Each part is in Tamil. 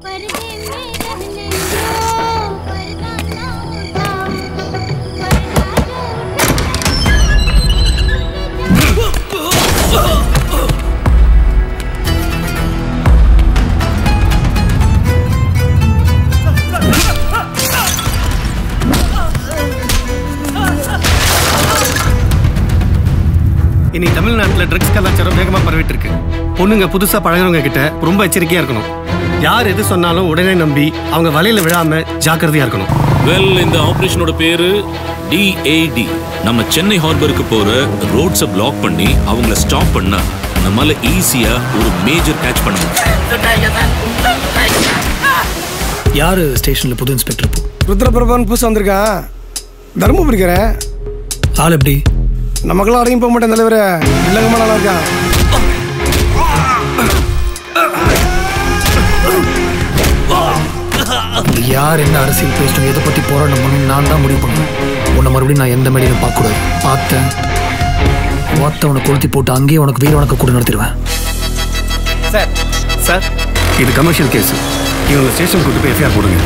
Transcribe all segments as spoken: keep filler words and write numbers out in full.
இனி தமிழ்நாட்டில் ட்ரக்ஸ் கலாச்சாரம் வேகமாக பரவிட்டு இருக்கு. பொண்ணுங்க புதுசாக பழகிறவங்க கிட்ட ரொம்ப எச்சரிக்கையாக இருக்கணும். யார் எது சொன்னாலும் உடனே நம்பி அவங்க வலையில விழாம ஜாக்கிரதையா இருக்கணும். வெல், இந்த ஆபரேஷனோட பேரு டி ஏ டி. நம்ம சென்னை ஹார்பருக்கு போற ரோட்ஸை பிளாக் பண்ணி அவங்கள ஸ்டாப் பண்ணா நம்மால ஈஸியா ஒரு மேஜர் கேட்ச் பண்ண முடியும். யாரு ஸ்டேஷன்ல புது இன்ஸ்பெக்டர்? ருத்ர பிரபான் புதுசு வந்திருக்கான். தர்மபுரிக்கிறேன். ஆள் எப்படி? நமக்கெல்லாம் அடங்கி போக மாட்டேன் தலைவரே. இல்லங்கம்மா நல்லா இருக்கான். யார் என்ன அரசியல் பேசணும், எதை பத்தி போராட்டம் பண்ணணும் நான் தான் முடிவு பண்ணுவேன். உன்னை மறுபடியும் நான் எந்த மேடையிலும் பார்க்கக்கூடாது. பார்த்தேன் பார்த்த உனக்கு கொளுத்தி போட்டு அங்கேயே உனக்கு வீர வணக்கம் கூட நடத்திடுவேன். சார் சார் இது கமர்ஷியல் கேஸ். இவங்க ஸ்டேஷன் கூட்டு போய் எஃப்ஐஆர் போடுங்க.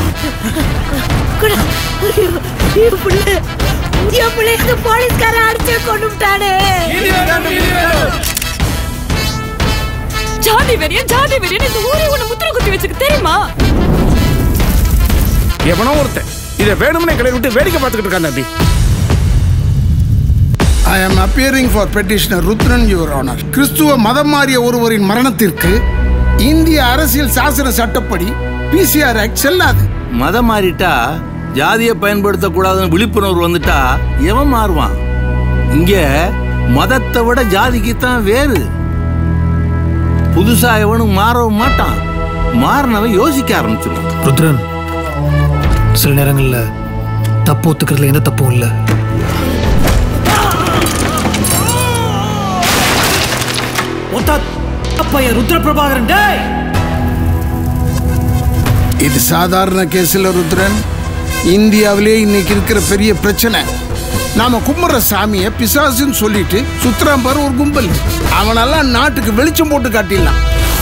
ஜாதி வெறியன் ஜாதி வெறியன் இந்த ஊரே உன்னை முத்திர குத்தி வச்சுக்கு தெரியுமா? எவனோ ஒருத்தன் இதை வேணும்னே கிளை விட்டு வேடிக்கை பார்த்துக்கிட்டு இருக்கான் தம்பி. I am appearing for petitioner Rudran, Your Honor. கிறிஸ்துவ மதம் மாறிய ஒருவரின் மரணத்திற்கு இந்திய அரசியல் சாசன சட்டப்படி பிசிஆர் ஆக்ட் செல்லாது. மதம் மாறிட்டா ஜாதியை பயன்படுத்தக்கூடாதுன்னு விழிப்புணர்வு வந்துட்டா எவன் மாறுவான்? இங்க மதத்தை விட ஜாதிக்கு தான் வேறு. புதுசா எவனும் மாறவும் மாட்டான். மாறினவன் யோசிக்க ஆரம்பிச்சிடும். ருத்ரன், சில நேரங்கள்ல தப்பு ஒத்துக்கிறதுல எந்த தப்பும் இல்லை. ருத்ர பிரபாகரன் இது சாதாரண கேஸ்ல ருத்ரன். இந்தியாவிலே இன்னைக்கு இருக்கிற பெரிய பிரச்சனை, நாம கும்பிட்ற சாமியை பிசாசுன்னு சொல்லிட்டு சுத்துறான் பாரு ஒரு கும்பல். அவனெல்லாம் நாட்டுக்கு வெளிச்சம் போட்டு காட்டிடலாம்.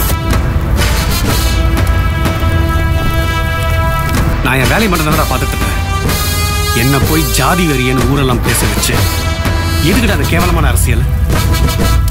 நான் என் வேலை மட்டும் தான் பார்த்துட்டு இருக்கேன். என்ன போய் ஜாதி வெறியன்னு ஊரெல்லாம் பேச வச்சு எதுக்கிட்ட அந்த கேவலமான அரசியல்?